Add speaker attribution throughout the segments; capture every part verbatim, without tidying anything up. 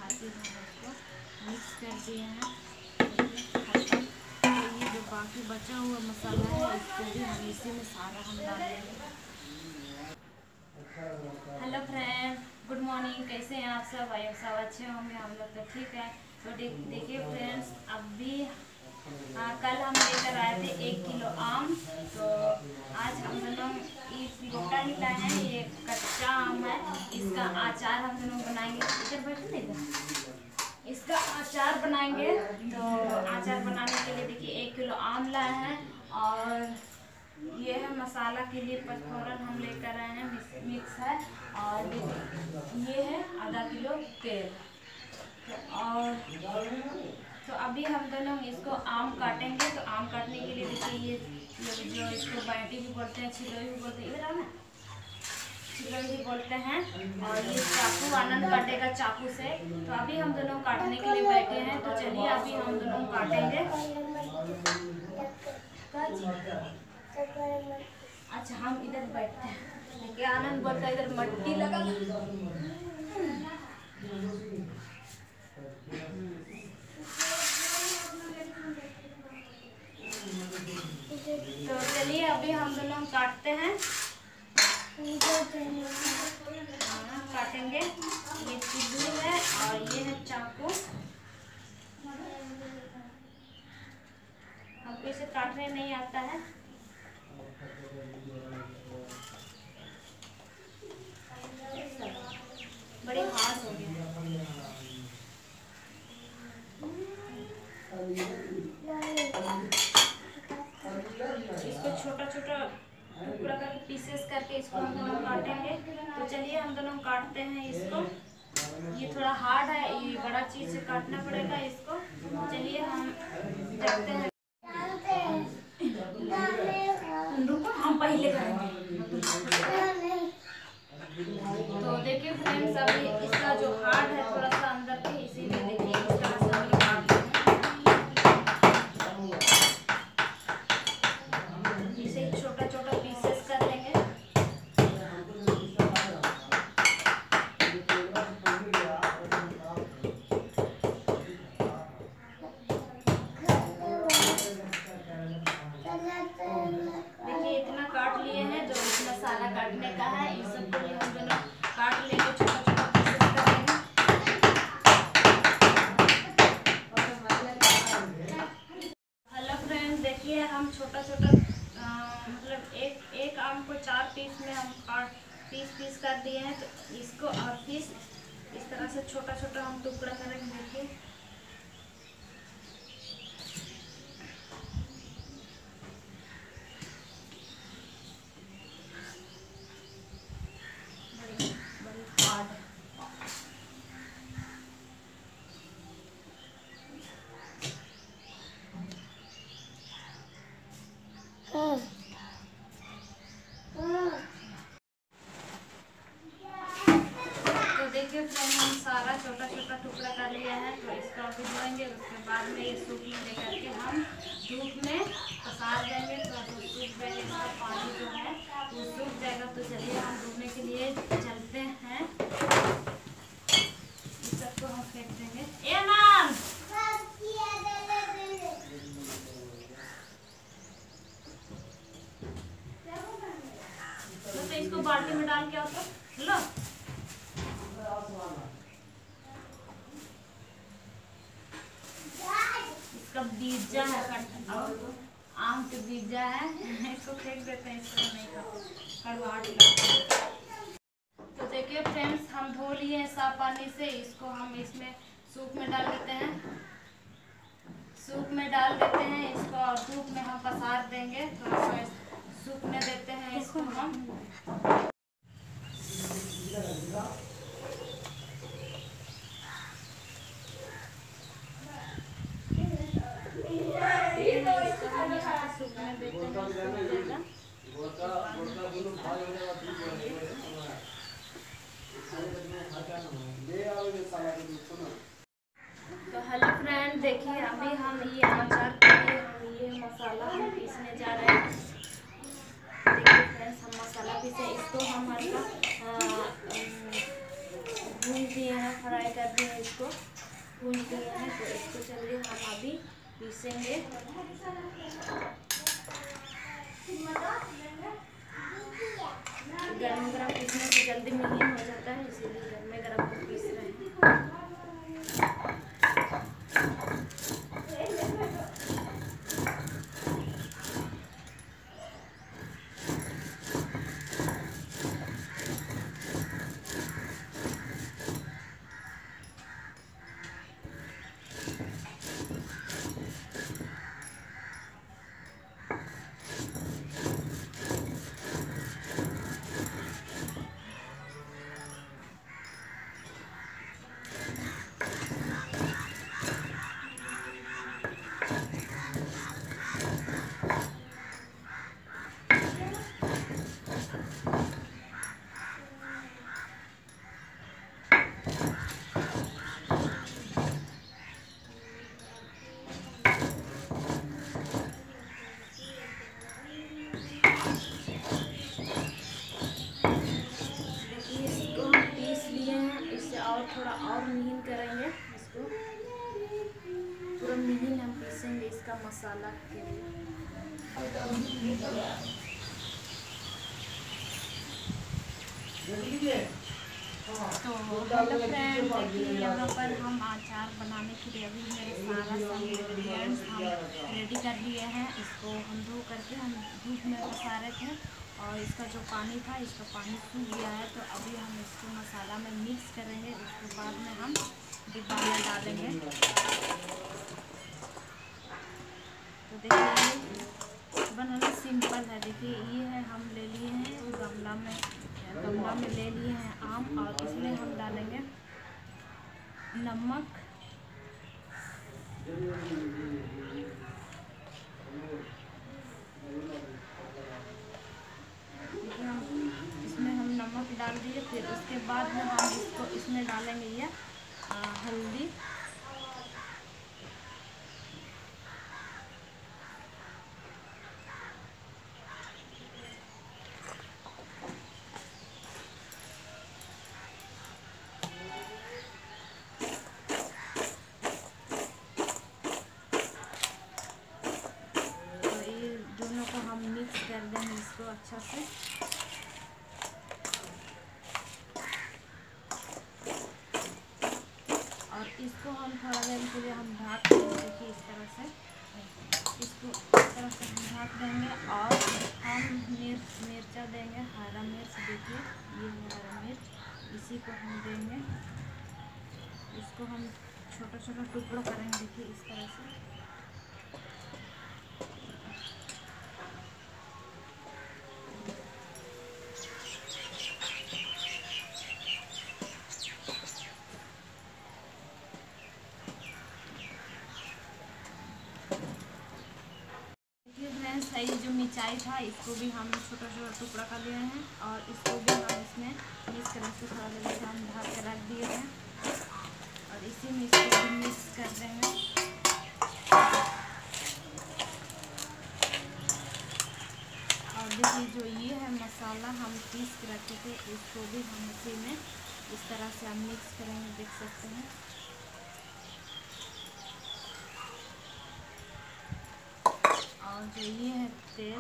Speaker 1: खाती हूँ उसको मिक्स कर दिए हैं हल्का। तो ये जो बाकी बचा हुआ मसाला है इसको भी हम इसी में सारा हम डाल देंगे। Hello friend, good morning. कैसे हैं आप सब? आए सब अच्छे होंगे, हम लोग तो ठीक है। तो देखिए फ्रेंड्स, अभी आ, कल हम लेकर आए थे एक किलो आम। तो आज हम दोनों इस गोटा ही लाए हैं, ये कच्चा आम है। इसका अचार हम दोनों बनाएंगे। इधर बैठने का इसका अचार बनाएंगे। तो अचार बनाने के लिए देखिए एक किलो आम लाए हैं और ये है मसाला के लिए पचफोरन हम लेकर आए हैं, मिक्स है। और ये है आधा किलो तेल। और तो अभी हम दोनों इसको आम काटेंगे। तो आम काटने के लिए देखिए ये जो इसको बाटी भी बोलते हैं, छिलोई भी बोलते हैं, इधर ना छिलोई भी बोलते हैं। और ये चाकू आनंद काटेगा चाकू से। तो अभी हम दोनों काटने के लिए बैठे हैं। तो चलिए अभी हम दोनों काटेंगे। अच्छा हम इधर बैठते हैं, क्या आनंद बोलता है इधर मट्टी लगा। तो चलिए अभी हम दोनों काटते हैं। हाँ काटेंगे। ये चिल्लू है और ये है चाकू। हमको इसे काटने नहीं आता है। बड़े हाथ हो गए। इसको छोटा छोटा टुकड़ा करके पीसेस करके इसको हम दोनों काटेंगे। तो चलिए हम दोनों काटते हैं इसको। ये थोड़ा हार्ड है, ये बड़ा चीज से काटना पड़ेगा इसको। चलिए हम देखते हैं। रुको हम पहले करेंगे। तो देखिए फ्रेंड्स, अभी इसका जो हार्ड है थोड़ा सा अंदर के, इसीलिए देखिए इस तरह से हम काट लेंगे। इसे छोटा छोटा पीसेस कर लेंगे। देखिए इतना काट लिए हैं, जो इस मसाला काटने का है इस सबको भी हम दोनों काट लेंगे, छोटा छोटा पीसेस कर लेंगे। हेलो फ्रेंड्स, देखिए हम छोटा छोटा मतलब एक एक आम को चार पीस में हम काट पीस पीस कर दिए हैं। तो इसको और पीस इस तरह से छोटा छोटा हम टुकड़ा करेंगे। देखिए देखिए फ्रेंड, हम सारा छोटा छोटा टुकड़ा कर लिया है। तो इसको अभी धोएंगे, उसके बाद में ये सूख में लेकर के हम धूप में पसार देंगे। तो सूख जाएगा, इसका पानी जो है वो सूख जाएगा। तो चलिए हम धोने के लिए चलते हैं। इस सबको हम फेंक देंगे। ए नाम तो इसको बाल्टी में डाल के आओ। तो लो इसका बीजा है और आम के बीजा है, इसको फेंक देते हैं। इसको नहीं खाते। तो देखिए फ्रेंड्स, हम धो लिए हैं साफ पानी से। इसको हम इसमें सूप में डाल देते हैं। सूप में डाल देते हैं इसको और धूप में हम पसार देंगे। तो सूखने देते हैं इसको हम। तो हेलो फ्रेंड, देखिए अभी हम ये अचार के लिए हम ये मसाला हम पीसने जा रहे हैं। देखिए फ्रेंड्स, हम मसाला पीसे, इसको हम हल्का भून दिए हैं, फ्राई कर दिए हैं, इसको भून दिए हैं। तो इसको चलिए हम अभी पीसेंगे। गरम गरम पीसने से जल्दी महीन हो जाता है, इसीलिए गरम गरम हम पीस रहे हैं। थोड़ा और महीन करेंगे इसको, पूरा महीन हम पीसेंगे इसका मसाला के लिए। तो हेलो फ्रेंड, देखिए यहाँ पर हम अचार बनाने के लिए अभी मेरे सारा सब इंग्रेडिएंट्स हम रेडी कर लिए हैं। इसको हम धो करके हम धूप में पसा रहे थे और इसका जो पानी था, इसका पानी सूख गया है। तो अभी हम इसको मसाला में मिक्स करेंगे, उसके बाद में हम डिब्बा में डालेंगे। तो देखिए बनाना सिंपल है। देखिए ये है, हम ले लिए हैं गमला में, गमला में ले लिए हैं आम, और इसमें हम डालेंगे नमक, इसमें हम नमक डाल दिए। फिर उसके बाद में हम इसको इसमें डालेंगे ये हल्दी, मिक्स कर देंगे इसको अच्छा से। और इसको हम थोड़ा देर के लिए हम ढक देंगे। देखिए इस तरह से इसको इस तरह से हम ढक देंगे। और हम मिर्च मिर्चा देंगे, हरा मिर्च। देखिए ये है हरा मिर्च, इसी को हम देंगे। इसको हम छोटा छोटा टुकड़ा करेंगे। देखिए इस तरह से सही जो मिर्चाई था, इसको भी हम छोटा छोटा टुकड़ा कर लिए हैं और इसको भी हम इसमें मिक्स कर इसको थोड़ा देर हम ढक के रख दिए हैं और इसी में इसको भी मिक्स कर देंगे। और देखिए जो ये है मसाला हम पीस के रखे थे, इसको भी हम इसी में इस तरह से हम मिक्स करेंगे, देख सकते हैं। और जो ये है तेल,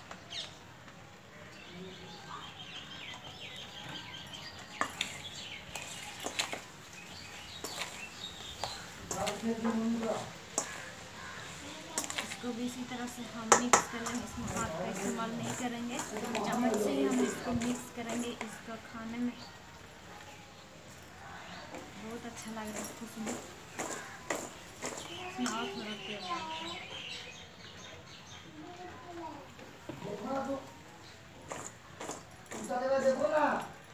Speaker 1: इसको भी इसी तरह से हम मिक्स करेंगे। इसमें हाथ का इस्तेमाल नहीं करेंगे, चम्मच से ही हम इसको मिक्स करेंगे। इसका खाने में बहुत अच्छा लग रहा है खुशबू। इसमें और थोड़ा तेल देखो ना,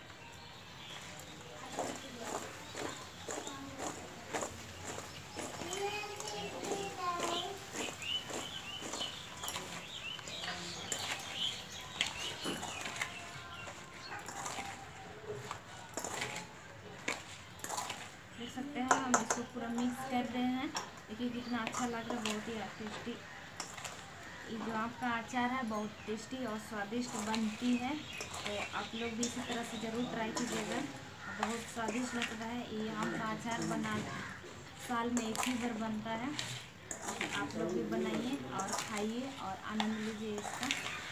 Speaker 1: देख सकते हैं। हम इसको पूरा मिक्स कर रहे हैं। देखिए कितना अच्छा लग रहा है, बहुत ही टेस्टी। ये जो आपका अचार है बहुत टेस्टी और स्वादिष्ट बनती है। तो आप लोग भी इसी तरह से ज़रूर ट्राई कीजिएगा। बहुत स्वादिष्ट लगता है। ये आम का अचार बना साल में एक ही बार बनता है। आप लोग भी बनाइए और खाइए और आनंद लीजिए इसका।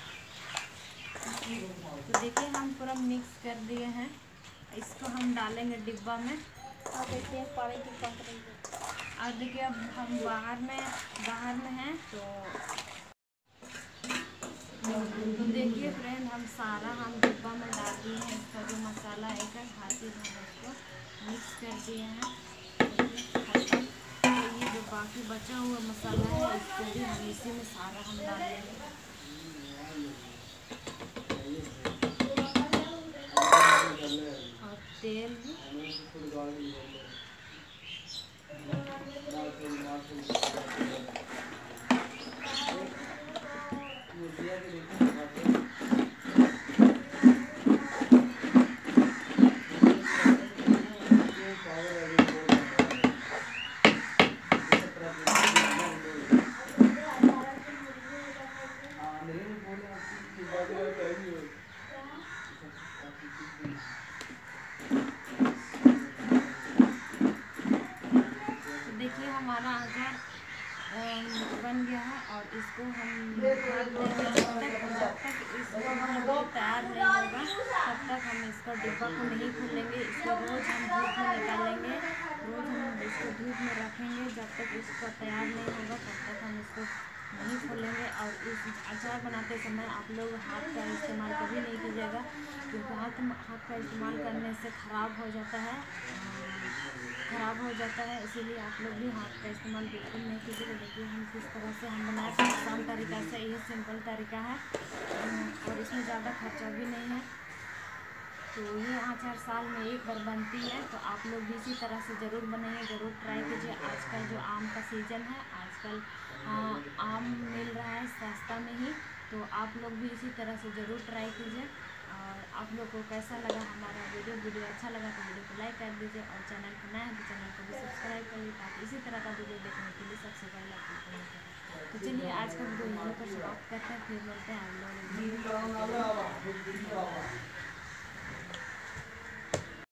Speaker 1: तो देखिए हम पूरा मिक्स कर दिए हैं, इसको हम डालेंगे डिब्बा में।
Speaker 2: और देखिए पानी की पंख रही है।
Speaker 1: और देखिए अब हम बाहर में बाहर में हैं तो तो देखिए फ्रेंड, हम सारा हम डिब्बा में डाल दिए हैं। इसका जो मसाला है एक हाथी हम उसको मिक्स कर दिए हैं। देखिए तो ये जो बाकी बचा हुआ मसाला है इसको भी हम इसी में सारा हम डाल देंगे। और तेल भी देखिए हमारा अचार बन गया है। और इसको हम ढक देंगे जब तक जब तक इसको मतलब तैयार नहीं होगा तब तक हम इसका डिब्बा को नहीं खोलेंगे। इसको रोज़ हम धूप में निकालेंगे, रोज़ हम इसको धूप में रखेंगे। जब तक इसका तैयार नहीं होगा तब तक हम इसको नहीं खोलेंगे। और इस अचार बनाते समय आप लोग हाथ का इस्तेमाल कभी नहीं कीजिएगा, क्योंकि हाथ हाथ का इस्तेमाल करने से ख़राब हो जाता है ख़राब हो जाता है इसीलिए आप लोग भी हाथ का इस्तेमाल बिल्कुल नहीं कीजिएगा। देखिए हम किस तरह से हम बनाए, आसान तरीका से, ये सिंपल तरीका है और इसमें ज़्यादा खर्चा भी नहीं है। तो ये अचार साल में एक बार बनती है, तो आप लोग भी इसी तरह से ज़रूर बनाइए, ज़रूर ट्राई कीजिए। आजकल जो आम का सीज़न है, आजकल आम मिल रहा है सस्ता में ही, तो आप लोग भी इसी तरह से ज़रूर ट्राई कीजिए। और आप लोग को कैसा लगा हमारा वीडियो वीडियो अच्छा लगा तो वीडियो को लाइक कर दीजिए, और चैनल पर नया है तो चैनल को भी सब्सक्राइब करिए, ताकि इसी तरह का वीडियो देखने के लिए सबसे पहले आपको मिलता है। तो चलिए आज का वीडियो यहीं पर समाप्त करते हैं, फिर मिलते हैं हम लोग।